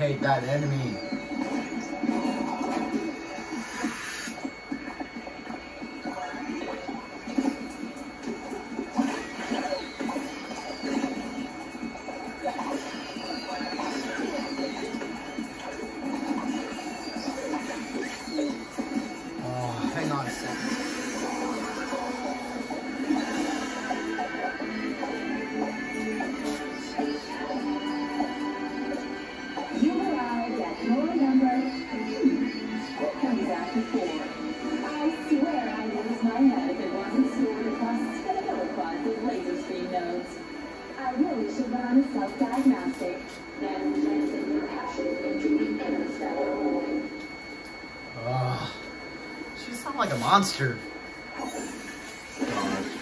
hate that enemy. Oh, hang on a second. I really should run a self-diagnostic. Then translate your passion into the interstellar void. She sounds like a monster. God.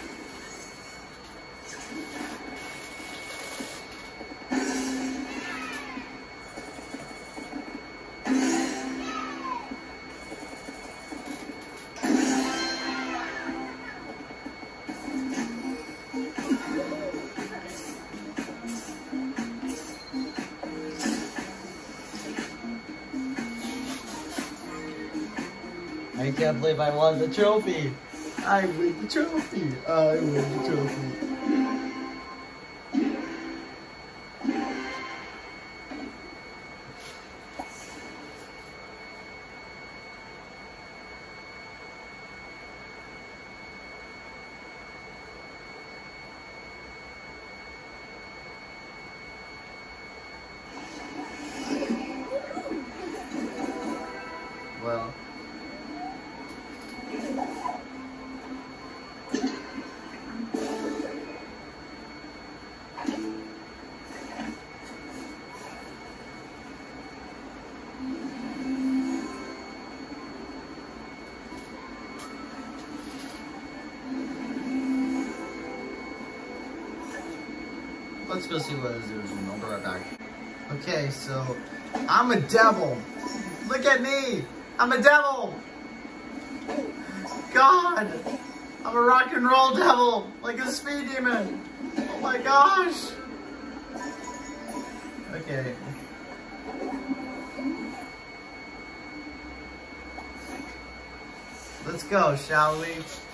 I can't believe I won the trophy. I win the trophy. I win the trophy. Well. Let's go see what it is. I'll be right back. Okay, so I'm a devil. Look at me. I'm a devil. God. I'm a rock and roll devil. Like a speed demon. Oh my gosh. Okay. Let's go, shall we?